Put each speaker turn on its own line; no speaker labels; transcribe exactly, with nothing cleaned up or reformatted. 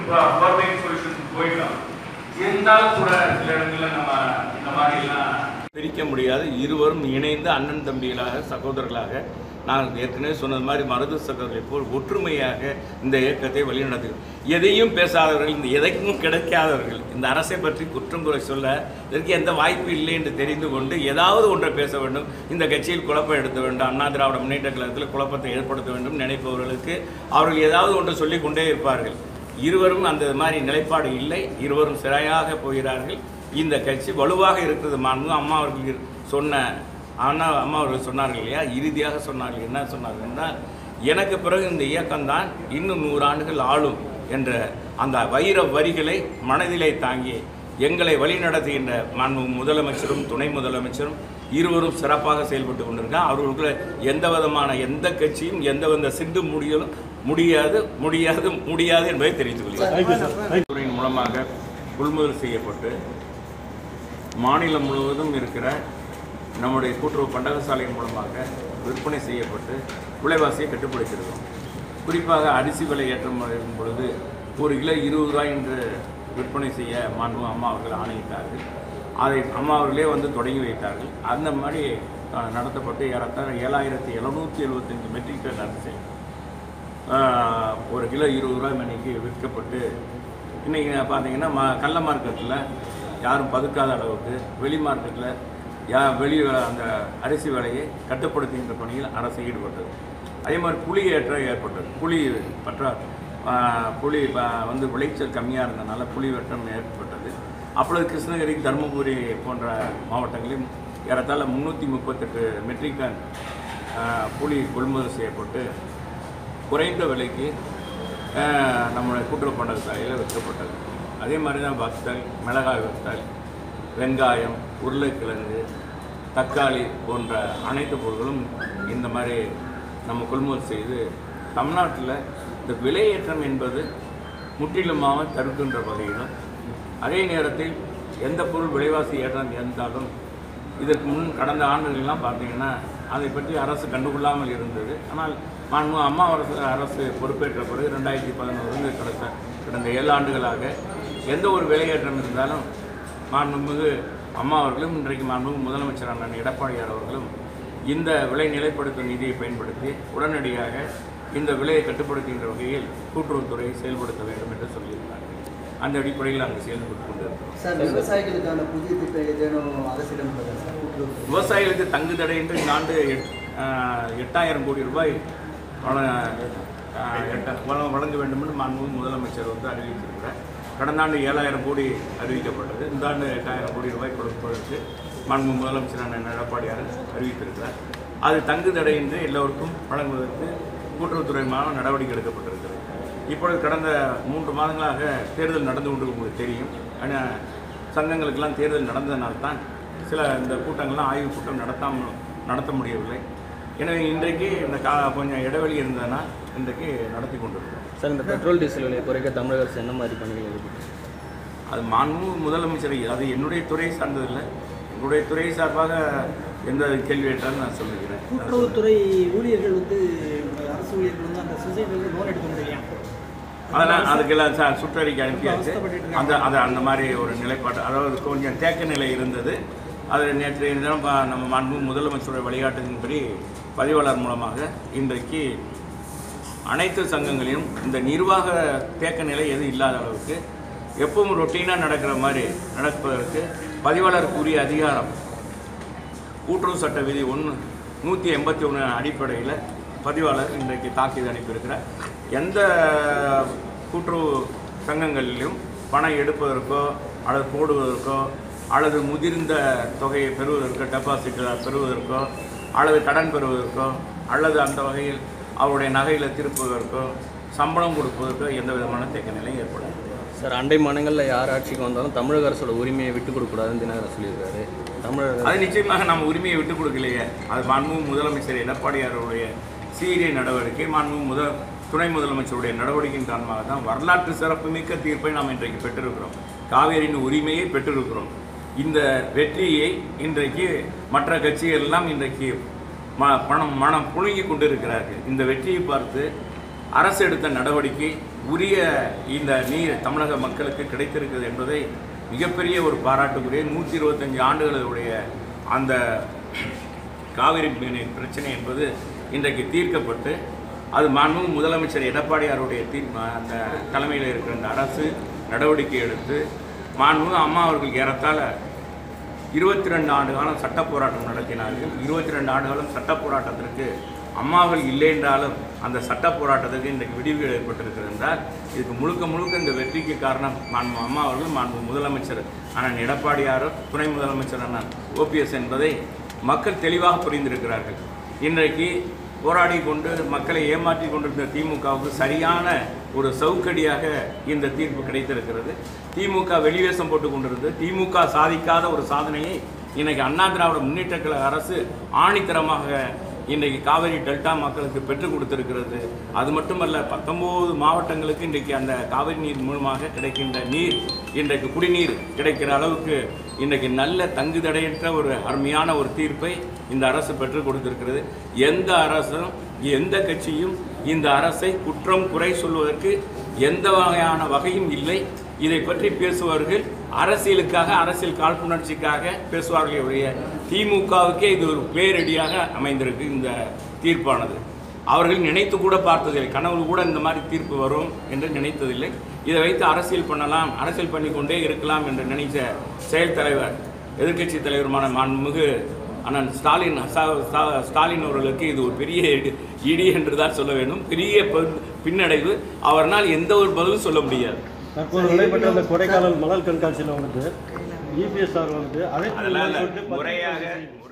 Permanent solution போயிட்டோம். இருந்தாலும் கூட சில இடங்களில் நம்ம இந்த மாதிரிலாம் பிரிக்க முடியாது. இருவரும் இணைந்து அண்ணன் தம்பிகளாக சகோதரர்களாக நான் ஏற்கனவே சொன்னது மாதிரி மருது சகோதரரை போல் ஒற்றுமையாக இந்த இயக்கத்தை வழிநடத்துகிறோம். எதையும் பேசாதவர்கள், இந்த எதைக்கும் கிடைக்காதவர்கள், இந்த அரசை பற்றி குற்றம் குறை சொல்ல இதற்கு எந்த வாய்ப்பு இல்லை என்று தெரிந்து கொண்டு ஏதாவது ஒன்றை பேச வேண்டும், இந்த கட்சியில் குழப்பம் எடுத்த வேண்டும், அண்ணா திராவிட முன்னேற்ற கழகத்தில் குழப்பத்தை ஏற்படுத்த வேண்டும் நினைப்பவர்களுக்கு அவர்கள் ஏதாவது ஒன்று சொல்லிக் கொண்டே இருப்பார்கள். இருவரும் அந்த மாதிரி நிலைப்பாடு இல்லை. இருவரும் சிறையாக போகிறார்கள். இந்த கட்சி வலுவாக இருக்கிறது. மாண்பு அம்மா அவர்கள் சொன்ன அண்ணா அம்மா அவர்கள் சொன்னார்கள் இல்லையா, இறுதியாக சொன்னார்கள். என்ன சொன்னார்கள் என்றால், எனக்கு பிறகு இந்த இயக்கம்தான் இன்னும் நூறு ஆண்டுகள் ஆளும் என்ற அந்த வைர வரிகளை மனதிலே தாங்கி எங்களை வழிநடத்துகின்ற மாண்பு முதலமைச்சரும் துணை முதலமைச்சரும் இருவரும் சிறப்பாக செயல்பட்டு கொண்டிருக்காங்க. அவர்களுக்கு எந்த விதமான எந்த கட்சியும் எந்த வித சிண்டு முடியலும் முடியாது முடியாது முடியாது என்பதை தெரிவித்துக் கொள்கிறேன். துறையின் மூலமாக கொள்முதல் செய்யப்பட்டு மாநிலம் முழுவதும் இருக்கிற நம்முடைய கூட்டுறவு பண்டகசாலையின் மூலமாக விற்பனை செய்யப்பட்டு விலைவாசியை கட்டுப்படுத்தியிருக்கிறோம். குறிப்பாக அரிசி விலை ஏற்றம் பொழுது ஒரு கிலோ இருபது ரூபாய் என்று விற்பனை செய்ய மாண்பு அம்மா அவர்கள் ஆணையிட்டார்கள். அதை அம்மா அவர்களே வந்து தொடங்கி வைத்தார்கள். அந்த மாதிரி நடத்தப்பட்டு ஏறத்தாழ ஏழாயிரத்தி எழுநூற்றி எழுபத்தஞ்சு மெட்ரிக் டன் அரிசி ஒரு கிலோ இருபது ரூபாய் மணிக்கு விற்கப்பட்டு இன்றைக்கி பார்த்தீங்கன்னா ம கள்ள மார்க்கெட்டில் யாரும் பதுக்காத அளவுக்கு வெளி மார்க்கெட்டில் யா வெளி அந்த அரிசி விலையை கட்டுப்படுத்துகின்ற பணியில் அரசு ஈடுபட்டது. அதே மாதிரி புளி ஏற்றம் ஏற்பட்டது. புளி பற்றா புளி வந்து விளைச்சல் கம்மியாக இருந்ததுனால புளி வெட்டம் ஏற்பட்டது. அப்பொழுது கிருஷ்ணகிரி, தருமபுரி போன்ற மாவட்டங்களில் ஏறத்தாழ முந்நூற்றி முப்பத்தெட்டு மெட்ரிக் டன் புளி கொள்முதல் செய்யப்பட்டு குறைந்த விலைக்கு நம்மளுடைய கூட்டுறவு பண்டகசாலையில் விற்கப்பட்டது. அதே மாதிரி தான் வத்தல், மிளகாய் வத்தல், வெங்காயம், உருளைக்கிழங்கு, தக்காளி போன்ற அனைத்து பொருட்களும் இந்த மாதிரி நம்ம கொள்முதல் செய்து தமிழ்நாட்டில் இந்த விலையேற்றம் என்பது முற்றிலுமாக தடுக்கின்ற வகையிலும், அதே நேரத்தில் எந்த பொருள் விலைவாசி ஏற்றம் இருந்தாலும் இதற்கு முன் கடந்த ஆண்டுகளெல்லாம் பார்த்தீங்கன்னா அதை பற்றி அரசு கண்டுகொள்ளாமல் இருந்தது. ஆனால் மாண்பு அம்மா அரசு அரசு பொறுப்பேற்ற பிறகு ரெண்டாயிரத்தி பதினோரு கடந்த கடந்த ஏழு ஆண்டுகளாக எந்த ஒரு விலையேற்றம் இருந்தாலும் மாண்புமிகு அம்மா அவர்களும் இன்றைக்கு மாண்புமிகு முதலமைச்சர் அண்ணன் எடப்பாடியார் அவர்களும் இந்த விலை நிலைப்படுத்தும் நிதியை பயன்படுத்தி உடனடியாக இந்த விலையை கட்டுப்படுத்துகின்ற வகையில் கூட்டுறவுத்துறையை செயல்படுத்த வேண்டும் என்று சொல்லியிருந்தார்கள். அந்த அடிப்படையில் அங்கு செயல்பட்டு கொண்டிருக்கிறோம்.
சார், விவசாயிகளுக்கான புதிய திட்டம் ஏதேனும் அரசிடம்
விவசாயிகளுக்கு தங்கு தடை என்று இந்த ஆண்டு எட்டாயிரம் கோடி ரூபாய் வழங்க வேண்டும் என்று மாண்புமிகு முதலமைச்சர் வந்து அறிவித்திருக்கிறார். கடந்த ஆண்டு ஏழாயிரம் கோடி அறிவிக்கப்பட்டது. இந்த ஆண்டு எட்டாயிரம் கோடி ரூபாய் கொடுப்பதற்கு மாண்புமிகு முதலமைச்சர் அண்ணன் எடப்பாடியார் அறிவித்திருக்கிறார். அது தங்கு தடையின்றி எல்லோருக்கும் வழங்குவதற்கு கூட்டுறவுத்துறை மூலம் நடவடிக்கை எடுக்கப்பட்டிருக்கிறது. இப்பொழுது கடந்த மூன்று மாதங்களாக தேர்தல் நடந்து கொண்டு உங்களுக்கு தெரியும். ஆனால் சங்கங்களுக்கெல்லாம் தேர்தல் நடந்ததனால்தான் சில இந்த கூட்டங்கள்லாம் ஆய்வுக் கூட்டம் நடத்தாமல் நடத்த முடியவில்லை. எனவே இன்றைக்கு இந்த கா கொஞ்சம் இடைவெளி இருந்ததுன்னா இன்றைக்கு நடத்தி கொண்டிருக்கிறோம்.
சார், இந்த பெட்ரோல் டீசல் விலையை குறைக்க தமிழக அரசு என்ன மாதிரி பணிகள் இருக்குது?
அது மாண்பு முதலமைச்சர், அது என்னுடைய துறை சார்ந்ததில்லை. என்னுடைய துறை சார்பாக எந்த கேள்வி கேட்டாலும் நான் சொல்லுகிறேன்.
கூட்டுறவுத்துறை ஊழியர்கள் வந்து அரசு ஊழியர்கள் வந்து அந்த சொசைட்டியில் லோன் எடுக்க முடியலையா?
அதெல்லாம் அதுக்கெல்லாம் ச சுற்றறிக்கை அனுப்பியாச்சு. அந்த அது அந்த மாதிரி ஒரு நிலைப்பாடு, அதாவது கொஞ்சம் தேக்க நிலை இருந்தது. அது நேற்றைய தினம் நம்ம மாண்பு முதலமைச்சருடைய வழிகாட்டுதலின்படி பதிவாளர் மூலமாக இன்றைக்கு அனைத்து சங்கங்களிலும் இந்த நிர்வாக தேக்க நிலை எதுவும் இல்லாத அளவுக்கு எப்பவும் ரொட்டீனாக நடக்கிற மாதிரி நடப்பதற்கு பதிவாளருக்கு உரிய அதிகாரம் கூட்டுறவு சட்ட விதி ஒன்று நூற்றி எண்பத்தி ஒன்று அடிப்படையில் பதிவாளர் இன்றைக்கு தாக்கீது அனுப்பியிருக்கிறார். எந்த கூட்டுறவு சங்கங்களிலும் பணம் எடுப்பதற்கோ அல்லது போடுவதற்கோ அல்லது முதிர்ந்த தொகையை பெறுவதற்கோ டெபாசிட் பெறுவதற்கோ அல்லது கடன் பெறுவதற்கோ அல்லது அந்த வகையில் அவருடைய நகையில் திருப்புவதற்கோ சம்பளம் கொடுப்பதற்கோ எந்த விதமான தேக்க நிலை ஏற்படாது.
சார், அண்டை மாநிலங்களில் யார் ஆட்சிக்கு வந்தாலும் தமிழக அரசோட உரிமையை விட்டுக் கொடுக்கக்கூடாதுன்னு தினகரன் சொல்லியிருக்காரு. தமிழக
அது நிச்சயமாக நம்ம உரிமையை விட்டுக் கொடுக்கலையே. அது மாண்புமிகு முதலமைச்சர் எடப்பாடியாருடைய சீரிய நடவடிக்கை, மாண்புமிகு முதல் துணை முதலமைச்சருடைய நடவடிக்கையின் காரணமாக தான் வரலாற்று சிறப்புமிக்க தீர்ப்பை நாம் இன்றைக்கு பெற்றிருக்கிறோம். காவேரியின் உரிமையை பெற்றிருக்கிறோம். இந்த வெற்றியை இன்றைக்கு மற்ற கட்சிகள் எல்லாம் இன்றைக்கு ம பணம் மனம் புழுங்கி கொண்டிருக்கிறார்கள். இந்த வெற்றியை பார்த்து அரசு எடுத்த நடவடிக்கை உரிய இந்த நீர் தமிழக மக்களுக்கு கிடைத்திருக்கிறது என்பதை மிகப்பெரிய ஒரு பாராட்டுக்குரிய நூற்றி இருபத்தஞ்சி ஆண்டுகளுடைய அந்த காவிரி நீர் பிரச்சனை என்பது இன்றைக்கு தீர்க்கப்பட்டு அது மாண்பு முதலமைச்சர் எடப்பாடியாருடைய தீர் அந்த தலைமையில் இருக்கிற அந்த அரசு நடவடிக்கை எடுத்து மாண்பு அம்மா அவர்கள் ஏறத்தாழ இருபத்தி ரெண்டு ஆண்டு காலம் சட்ட போராட்டம் நடத்தினார்கள். இருபத்தி ரெண்டு ஆண்டு காலம் சட்ட போராட்டத்திற்கு அம்மாவர்கள் இல்லை என்றாலும் அந்த சட்ட போராட்டத்துக்கு இன்றைக்கு விடிவு ஏற்பட்டிருக்கிறது என்றால் இதுக்கு முழுக்க முழுக்க இந்த வெற்றிக்கு காரணம் மாண்பு அம்மா அவர்கள் மாண்பு முதலமைச்சர் அண்ணன் எடப்பாடியார், துணை முதலமைச்சர் அண்ணன் ஓபிஎஸ் என்பதை மக்கள் தெளிவாக புரிந்திருக்கிறார்கள். இன்றைக்கு போராடி கொண்டு மக்களை ஏமாற்றி கொண்டிருந்த திமுகவுக்கு சரியான ஒரு சவுக்கடியாக இந்த தீர்ப்பு கிடைத்திருக்கிறது. திமுக வெளிவேஷம் போட்டு கொண்டிருந்தது. திமுக சாதிக்காத ஒரு சாதனையை இன்றைக்கி அண்ணா திராவிட முன்னேற்ற கழக அரசு ஆணித்தரமாக இன்றைக்கு காவிரி டெல்டா மக்களுக்கு பெற்றுக் கொடுத்திருக்கிறது. அது மட்டுமல்ல, பத்தொம்போது மாவட்டங்களுக்கு இன்றைக்கு அந்த காவிரி நீர் மூலமாக கிடைக்கின்ற நீர் இன்றைக்கு குடிநீர் கிடைக்கிற அளவுக்கு இன்றைக்கு நல்ல தங்குதடையற்ற ஒரு அருமையான ஒரு தீர்ப்பை இந்த அரசு பெற்றுக் கொடுத்திருக்கிறது. எந்த அரசும் எந்த கட்சியும் இந்த அரசை குற்றம் குறை சொல்வதற்கு எந்த வகையான வகையும் இல்லை. இதை பற்றி பேசுபவர்கள் அரசியலுக்காக, அரசியல் காழ்ப்புணர்ச்சிக்காக பேசுவார்களே ஒழிய திமுகவுக்கே இது ஒரு பேரடியாக அமைந்திருக்கு இந்த தீர்ப்பானது. அவர்கள் நினைத்து கூட பார்த்ததில்லை, கனவு கூட இந்த மாதிரி தீர்ப்பு வரும் என்று நினைத்ததில்லை. இதை வைத்து அரசியல் பண்ணலாம், அரசியல் பண்ணி கொண்டே இருக்கலாம் என்று நினைத்த செயல் தலைவர், எதிர்க்கட்சி தலைவருமான மாண்புமிகு அண்ணன் ஸ்டாலின் ஸ்டாலின் அவர்களுக்கு இது ஒரு பெரிய இடி என்று தான் சொல்ல வேண்டும். பெரிய பின்னடைவு. அவரால் எந்த ஒரு பதிலும் சொல்ல முடியாது.
தற்போது நடைபெற்ற அந்த கொடைக்கானல் மணல் கண்காட்சியில் வந்துட்டு இபிஎஸ் ஆர் வந்துட்டு
அதெல்லாம் முறையாக